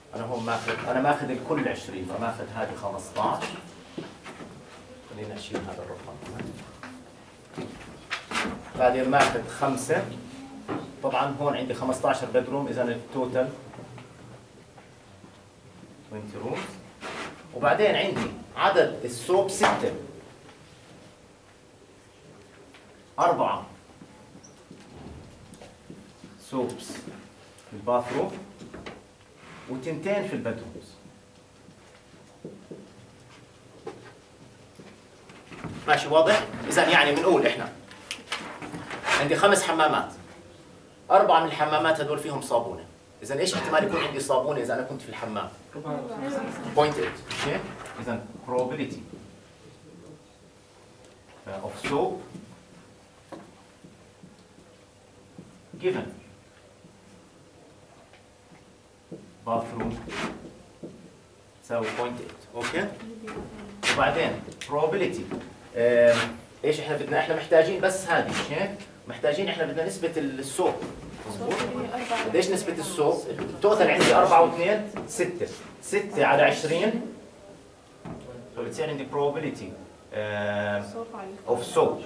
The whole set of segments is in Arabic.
انا هون ماخذ الكل 20، فماخذ هذه 15. خلينا نشيل هذا الرقم. بعدين ماخذ 5. طبعا هون عندي 15 بدروم، اذا التوتال 20 رومز. وبعدين عندي عدد السوب 6، 4 سوبس في الباثروم وتنتين في البدرومز. ماشي واضح؟ إذا يعني بنقول إحنا عندي 5 حمامات، 4 من الحمامات هذول فيهم صابونة. إذا إيش احتمال يكون عندي صابونة إذا أنا كنت في الحمام؟ 0.8. ماشي؟ إذا probability of soap given bathroom تساوي 0.8. اوكي. وبعدين probability ايش احنا بدنا؟ احنا محتاجين بس هذه، مش هيك؟ محتاجين احنا بدنا نسبة السوب. مضبوط؟ قديش نسبة السوب؟ التوتال عندي 4 و2 6. 6 على 20 فبتصير عندي probability of soap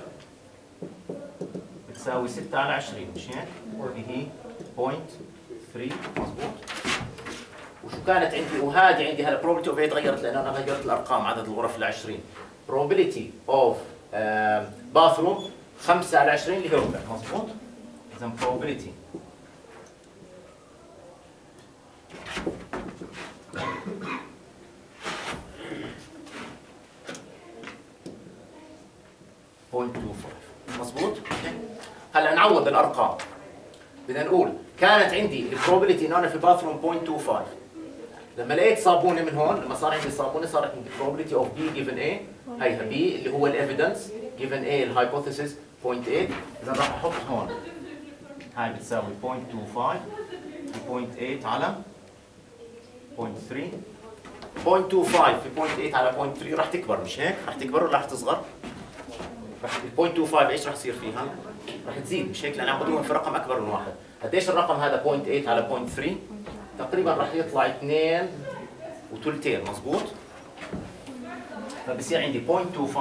بتساوي 6 على 20، مش هيك؟ اللي هي 0.3. مضبوط؟ وشو كانت عندي؟ وهذه عندي هلا probability of ايه تغيرت لانه انا غيرت الارقام، عدد الغرف ل 20. probability of bathroom 5 على 20 اللي هي ربع. مضبوط؟ اذا probability مضبوط؟ هلا نعوض الارقام. بدنا نقول كانت عندي البروبابيلتي انه انا في باثروم 0.25. لما لقيت صابونه من هون، لما صار عندي صابونه صارت عندي probability of B given A. هيها B اللي هو الايفيدنس given A الهايبوثيسيس 0.8. اذا راح احط هون هاي بتساوي 0.25 0.8 على 0.3. 0.25 في 0.8 على 0.3 راح تكبر، مش هيك؟ راح تكبر ولا راح تصغر؟ ال 0.25 ايش راح يصير فيها؟ راح تزيد، مش هيك؟ لان عم بضربهم في رقم اكبر من واحد. قديش الرقم هذا 0.8 على 0.3؟ تقريبا راح يطلع 2 وثلثين. مضبوط؟ فبصير عندي 0.25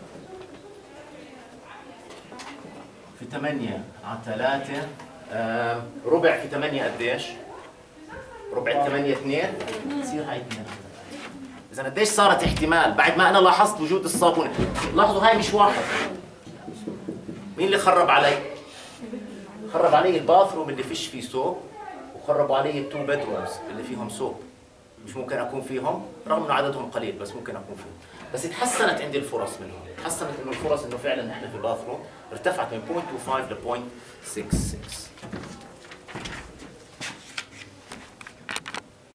في 8 على 3 ربع في 8 قديش؟ ربع 8 2 بصير هاي 2. إذا قديش صارت احتمال بعد ما أنا لاحظت وجود الصابونة؟ لاحظوا هاي مش واحد. مين اللي خرب علي؟ خرب علي الباثروم اللي فيش فيه سوب، وخربوا علي التو بيدرومز اللي فيهم سوب. مش ممكن أكون فيهم رغم إنه عددهم قليل، بس ممكن أكون فيهم. بس اتحسنت عندي الفرص منهم، اتحسنت إنه الفرص إنه فعلا إحنا في باثروم ارتفعت من 0.25 ل 0.66.